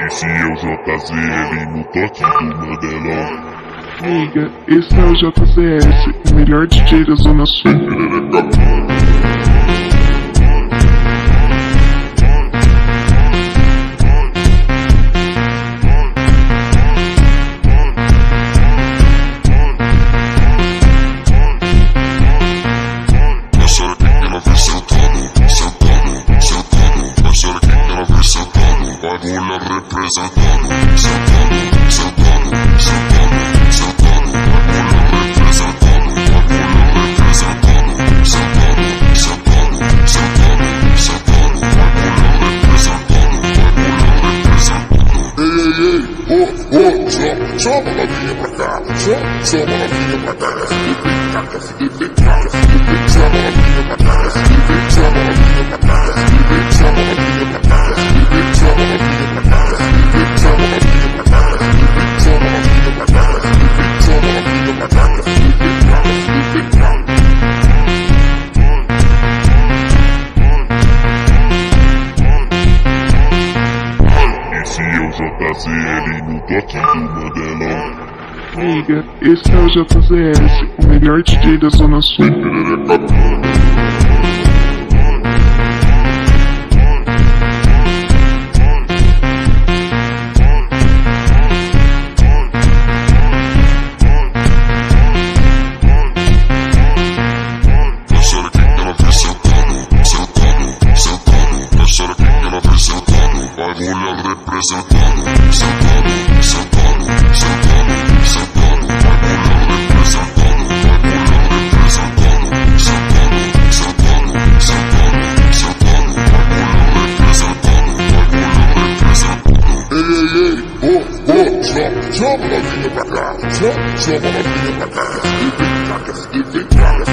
se eu JZ ele no toque do Mandelão. Amiga, esse é o JZS, o melhor DJ da Zona Sul. Bagulho representando, sentando, sentando, sentando, sentando. Bagulho representando, bagulho representando, sentando, sentando, sentando, sentando. Bagulho representando, bagulho representando. Ei, chama a novinha pra cá, chama a novinha pra cá. Chama a novinha pra cá, chama a novinha pra cá, chama a novinha pra cá, chama a novinha pra cá. JZ ele no toque do Mandelão. Amiga, esse é o JZS, o melhor DJ da Zona Sul. Bagulho representando, sentando, sentando, sentando, sentando. Bagulho representando, bagulho representando, sentando, sentando, sentando, sentando. Bagulho representando, bagulho representando. Ei, chama a novinha pra cá, chama a novinha pra cá.